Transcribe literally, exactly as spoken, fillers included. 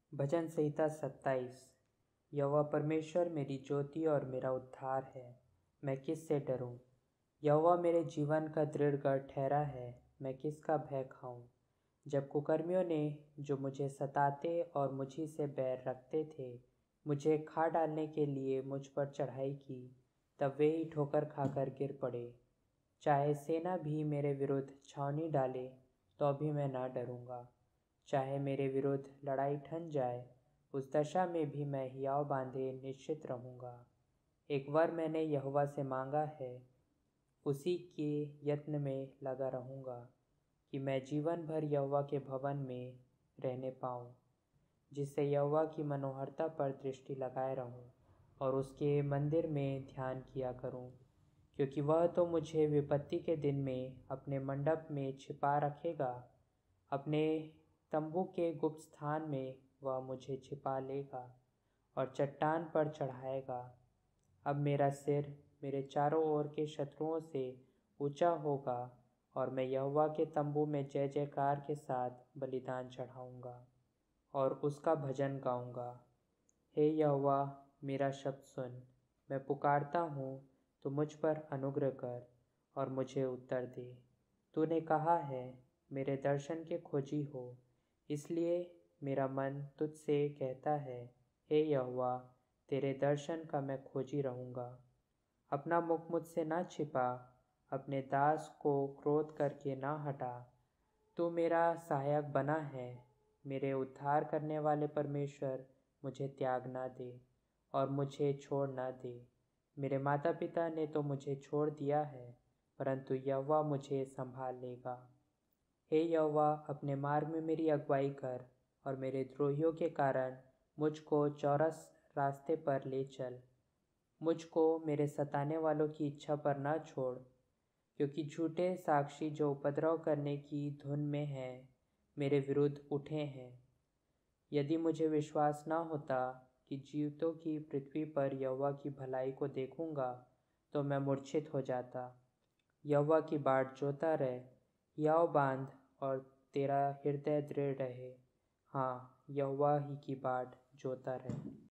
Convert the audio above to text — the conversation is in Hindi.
भजन संहिता सत्ताईस। यहोवा परमेश्वर मेरी ज्योति और मेरा उद्धार है, मैं किस से डरूं। यहोवा मेरे जीवन का दृढ़ गढ़ ठहरा है, मैं किसका भय खाऊं। जब कुकर्मियों ने, जो मुझे सताते और मुझी से बैर रखते थे, मुझे खा डालने के लिए मुझ पर चढ़ाई की, तब वे ही ठोकर खाकर गिर पड़े। चाहे सेना भी मेरे विरुद्ध छावनी डाले, तो भी मैं ना डरूंगा। चाहे मेरे विरुद्ध लड़ाई ठन जाए, उस दशा में भी मैं हियाव बांधे निश्चित रहूँगा। एक वर मैंने यहोवा से मांगा है, उसी के यत्न में लगा रहूँगा, कि मैं जीवन भर यहोवा के भवन में रहने पाऊँ, जिससे यहोवा की मनोहरता पर दृष्टि लगाए रहूँ और उसके मंदिर में ध्यान किया करूँ। क्योंकि वह तो मुझे विपत्ति के दिन में अपने मंडप में छिपा रखेगा, अपने तंबू के गुप्त स्थान में वह मुझे छिपा लेगा और चट्टान पर चढ़ाएगा। अब मेरा सिर मेरे चारों ओर के शत्रुओं से ऊंचा होगा और मैं यहोवा के तंबू में जय जयकार के साथ बलिदान चढ़ाऊँगा और उसका भजन गाऊँगा। हे यहोवा, मेरा शब्द सुन, मैं पुकारता हूँ, तो मुझ पर अनुग्रह कर और मुझे उत्तर दे। तूने कहा है, मेरे दर्शन के खोजी हो, इसलिए मेरा मन तुझसे कहता है, हे यहोवा, तेरे दर्शन का मैं खोजी रहूँगा। अपना मुख मुझसे ना छिपा, अपने दास को क्रोध करके ना हटा। तू मेरा सहायक बना है, मेरे उद्धार करने वाले परमेश्वर मुझे त्याग ना दे और मुझे छोड़ ना दे। मेरे माता पिता ने तो मुझे छोड़ दिया है, परंतु यहोवा मुझे संभाल लेगा। हे यहोवा, अपने मार्ग में मेरी अगुवाई कर और मेरे द्रोहियों के कारण मुझको चौरस रास्ते पर ले चल। मुझको मेरे सताने वालों की इच्छा पर ना छोड़, क्योंकि झूठे साक्षी जो उपद्रव करने की धुन में हैं, मेरे विरुद्ध उठे हैं। यदि मुझे विश्वास ना होता कि जीवितों की पृथ्वी पर यहोवा की भलाई को देखूंगा, तो मैं मूर्छित हो जाता। यहोवा की बाट जोता रह, हियाव बांध और तेरा हृदय दृढ़ रहे। हाँ, यहोवा ही की बाट जोता रहे।